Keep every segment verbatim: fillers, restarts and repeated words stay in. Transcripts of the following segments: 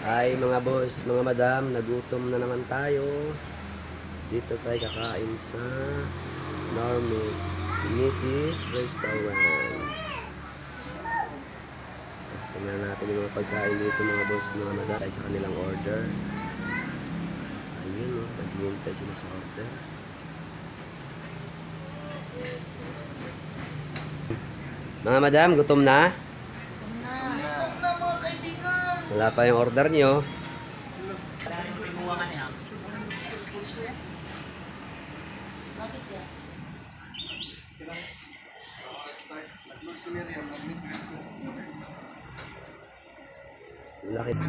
Ay mga boss, mga madam, nagutom na naman tayo. Dito tayo kakain sa Normis Native Restaurant. Tingnan natin yung mga pagkain dito mga boss, mga madam. Tayo sa kanilang order. Ayun o, oh, naghihintay sila sa order. Mga madam, gutom na? Wala pa yung order nyo. Laki.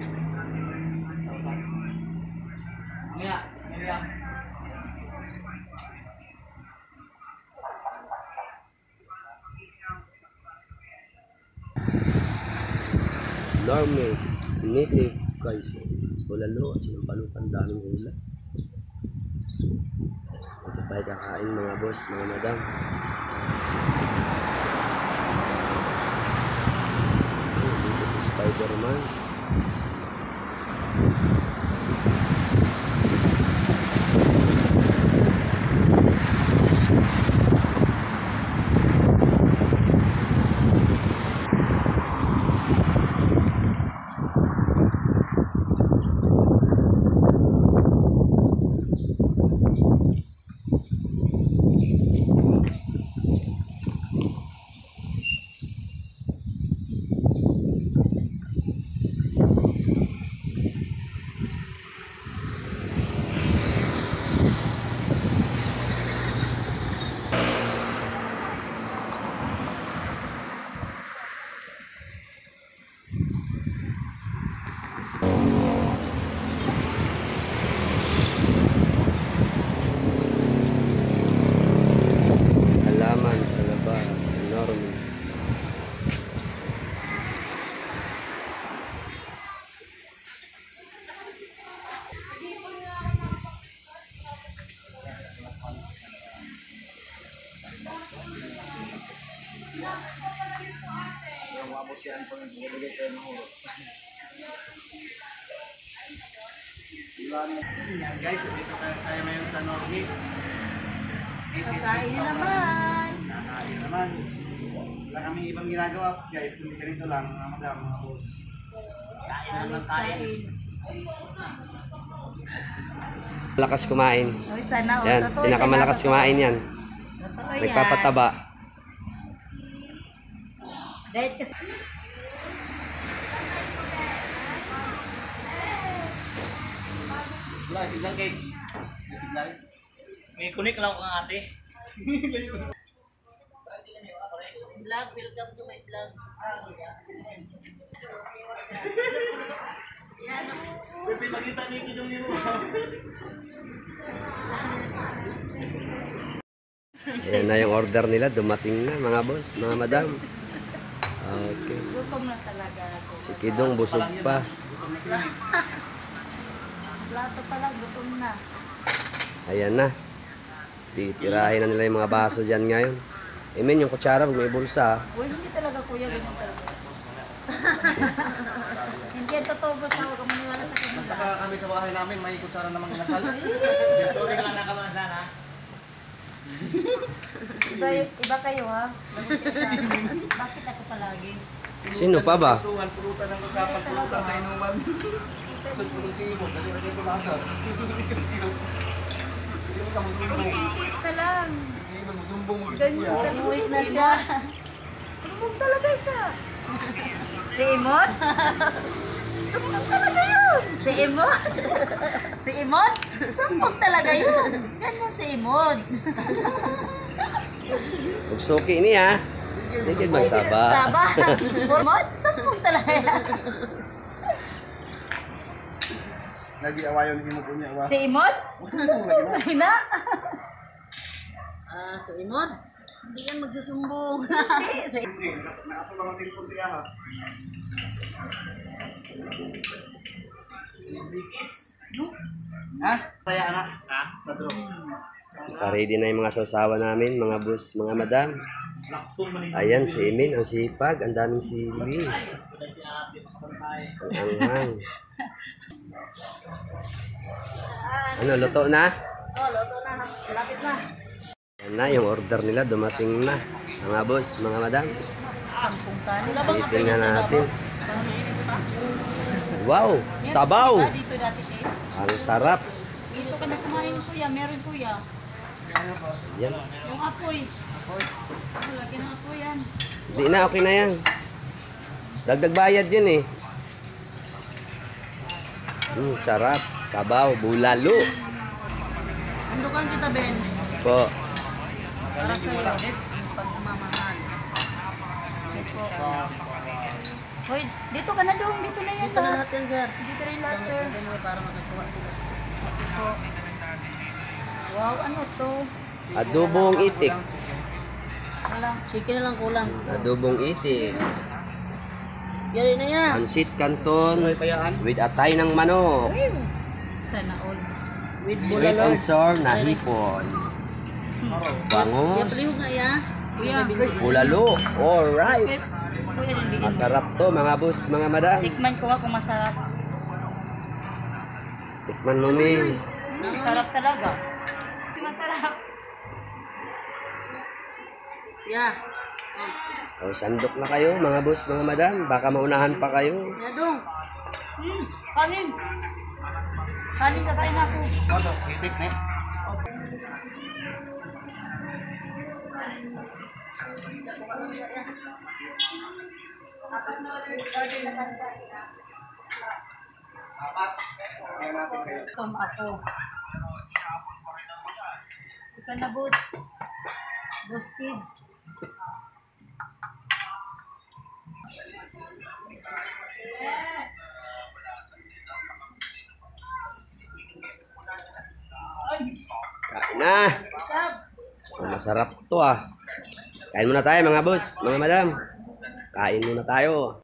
Normis Native Kaisi. Bulalo at sinampalukan, daming hula. Ito tayo kakain mga boss, mga madam. Dito si Spider-Man. Yan guys, dito tayo ngayon sa Normis. Kakain naman. Kakain naman. Wala kami ibang ginagawa guys, kundi ganito lang mga madam, mga boss. Kain naman tayo. Malakas kumain. Uy, sana o. Yan, Totoo, pinakamalakas sana, kumain yan. Totoo yan. Nagpapataba. Dahil kasi... Wala, signal guys. May signal. May connect lang ako ng ate. Vlog, welcome to my vlog. Pwede makita ni Kidong ni mo. Ayan na yung order nila. Dumating na mga boss, mga madam. Okay. Gutom na talaga ako. Si Kidong busog pa. Plato pa lang, gutom na. Ayan na. Titirahin na nila yung mga baso dyan ngayon. I mean, yung kutsara, may bulsa. Uy, hindi talaga kuya, ganun talaga. Hindi yan totoo ba sa huwag ka maniwala sa kanila. Nagtaka kami sa bahay namin, may kutsara namang kinasal. Turing lang nakamansan ha. Iba, iba kayo ha. Bakit ako palagi? Sino pa ba? Pulutan, pulutan ng usapan, pulutan sa inuman. Sud pulo si Imo, dali na dito lasar. Hindi mo ka musumbong. Itis na lang. Si Imo musumbong mo Ganyan, siya. ganuit na siya. Sumbong talaga siya. Si Imon? Sumbong talaga yun. Si Imon? Si Imon? Sumbong talaga yun. Ganyan si Imon. Magsuki niya. Sige, magsaba. Saba. Imon? Sumbong talaga yan. Nag-iawayon ni Imo po niya. Si Imon? Musumbong lagi na. Ay na. Ah, si Imon? Hindi yan magsusumbong. Hindi. Si Hindi, nakato lang ang cellphone siya ha. Ha? Kaya anak? Ha? Sa drone. Naka-ready na yung mga sausawa namin, mga boss, mga madam. Ayan, si Emin, ang sipag, ang daming sili. Ang anghang. Ano, luto na? Oh, luto na. Malapit na. Yan na, yung order nila, dumating na. Mga boss, mga madam. Sampung kanin. Titingnan natin. Wow, sabaw! Dito dati eh. Ang sarap. Dito ka na kumain kuya. Meron kuya. Yan. Yung apoy. Apoy? Oh, laki ng apoy yan. Di na, okay na yan. Dagdag bayad yun eh. Hmm, sarap. Sabaw, bulalo. Sandukan kita, Ben. Po. Para sa iyo. Pagmamahal. Yes po. Hoy, dito ka na dong. Dito na yan. Dito na lahat yan, sir. Dito na yung lahat, sir. Para makakuha sila. Ito. Wow, ano to? Adobong itik. Kulang. Chicken na lang kulang. Adobong itik. Yari na yan. Pansit Canton with atay ng manok. Sana all. With Sweet and sour na hipon. Bangos. Yapaliw nga ya. Kuya. Bulalo. Alright. Kuya din bigyan. Masarap to mga boss, mga madam. Tikman ko nga kung masarap. Tikman mo, Ming. Masarap talaga. Masarap. Ya. O, sandok na kayo, mga boss, mga madam. Baka maunahan pa kayo. Ya dong. Hmm, kanin. Kanin kakain ako. Ano, itik na. Come ako. Ika na, boss. Boss kids. Kain na. Oh, masarap to ah. Kain muna tayo mga boss, mga madam. Kain muna tayo.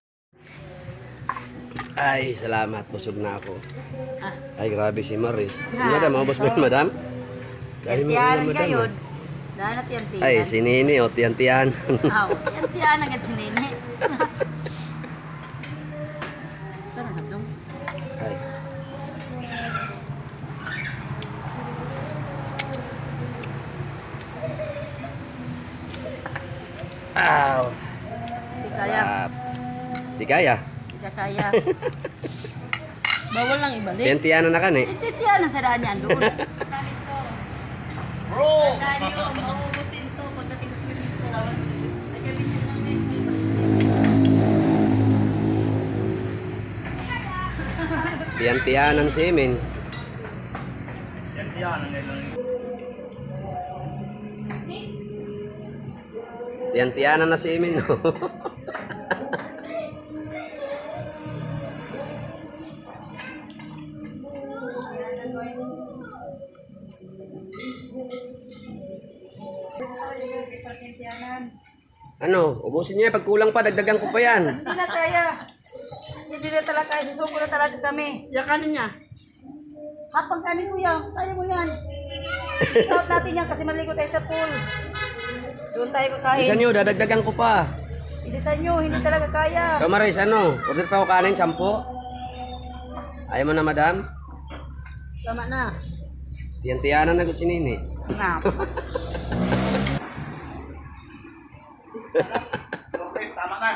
Ay, salamat. Busog na ako. Ay, grabe si Maris. Madam, mga boss mo yun, madam? Dahil mo Tiyan yun, madam. ngayon. Dahil na tiyan-tiyan. Ay, si Nini, o tiyan-tiyan. Aw, tiyan-tiyan agad si Nene. Tara na dong. Ay. Ow. Di kaya. Sarap. Di kaya. Di ka kaya. Bawal lang ibalik. Tiyan-tiyan na kan eh. Tiyan ang sadaan niyan doon. Bro! Dahil yung mauubutin to pagdating sa swimming pool. Nagkabinsin lang din. Tiyan-tiyanan si Emin. Tiyan-tiyanan na si Emin. No? Ano? Ubusin niyo yan. Pag kulang pa, dagdagan ko pa yan. Hindi na kaya. Hindi na talaga kaya. Susuko na talaga kami. Yung kanin niya. Hapang kanin mo yan. Kaya mo yan. Scout natin yan kasi maligo tayo sa pool. Doon tayo kakain. Bilisan niyo, dadagdagan ko pa. Bilisan nyo. Hindi talaga kaya. Ikaw Maris, ano? Order pa ako kanin, sampo. Ayaw mo na, madam? Tama na. Tiyan-tiyanan na si Nini. Nga. Lopez, tama na.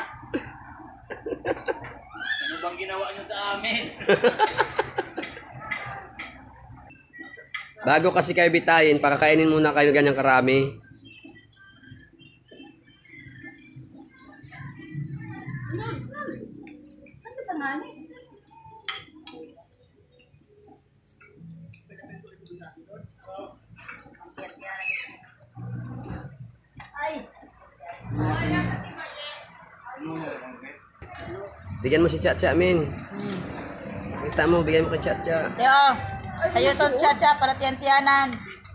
Ano bang ginawa niyo sa amin? Bago kasi kayo bitayin, pakakainin muna kayo ganyang karami. Ano sa nani? Ay. Bigyan mo si Chacha, Min. Hmm. Kita mo, bigyan mo kay Chacha. Teo, sa'yo to chacha para tiyan-tiyanan.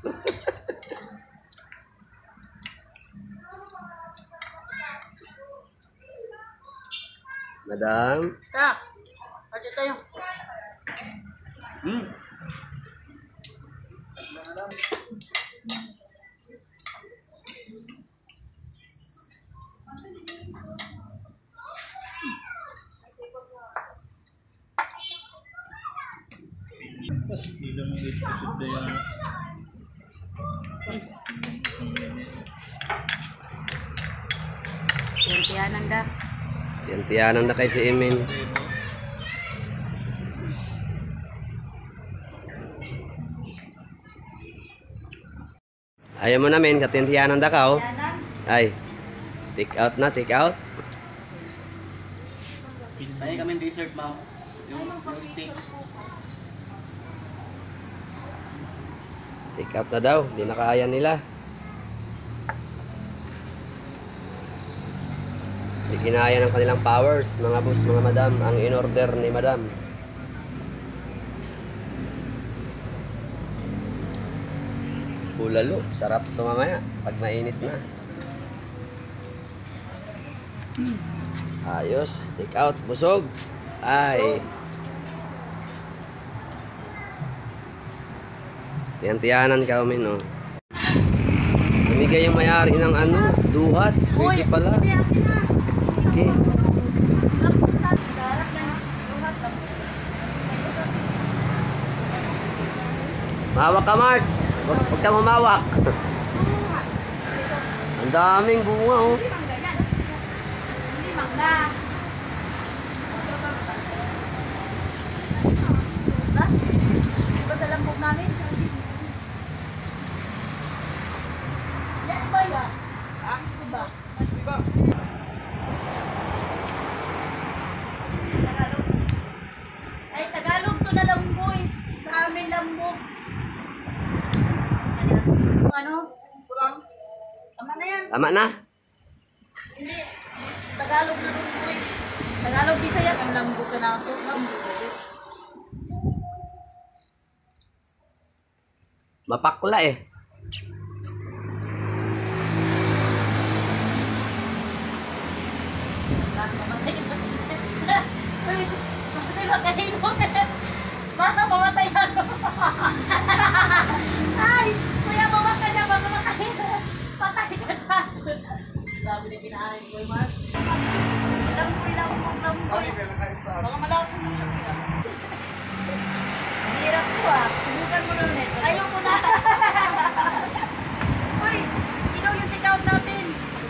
Madam. Ta, pwede tayo. Hmm. Pasti lang ito sudah yan. Tiyan-tiyanan da. Tiyan-tiyanan na kay si Imin. Ayaw mo namin, katintiyanan da ka, oh. Ay, take out na, take out. Tayo kami dessert, ma'am. Yung, yung steak. Take out na daw, di na kaya nila. Di kinaya ng kanilang powers, mga boss, mga madam, ang in-order ni madam. Bulalo, sarap ito mamaya, pag mainit na. Ayos, take out, busog. Ay. Tiyan-tiyanan ka, Umin, no? Namigay yung mayari ng ano, duhat. Pwede pala. Okay. Mahawak ka, Mark. Huwag, huwag kang humawak. Ang daming bunga, oh. Hindi mangga. Ba? Di ba sa lambog namin? Yan ba yan? Ha? Diba? Diba? Tagalog. Ay, Tagalog to na lamboy. Sa amin lambog. Ano? Kulang. Tama na yan. Tama na. Hindi. Tagalog na lamboy. Tagalog Bisaya. Ang lambog ka na ako. Lambog. Mapakla eh. Mamatay ka. Uy, kasi makahinom eh. Baka mamatay ako. Ay, kuya mamatay na baka makahinom. Patay ka dyan. Sabi na kinahain ko, Mark. Lamboy, lamboy, lamboy. Okay, kaya nakain sa Baka malakas mo siya. Ang hirap ko ah. Subukan mo na ulit. Ayaw ko na. Uy, ino yung take-out natin.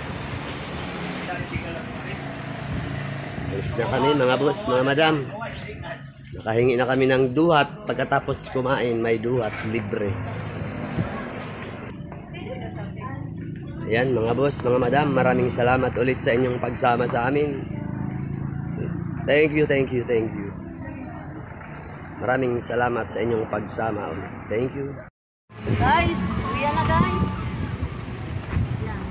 Alis na kami, mga boss, mga madam. Nakahingi na kami ng duhat. Pagkatapos kumain, may duhat libre. Ayan, mga boss, mga madam, maraming salamat ulit sa inyong pagsama sa amin. Thank you, thank you, thank you. Maraming salamat sa inyong pagsama ulit. Thank you. Guys, uwi na guys. Yan.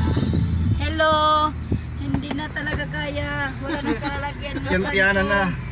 Hello. Hindi na talaga kaya. Wala nang kalalagyan. Tiyan-tiyanan na.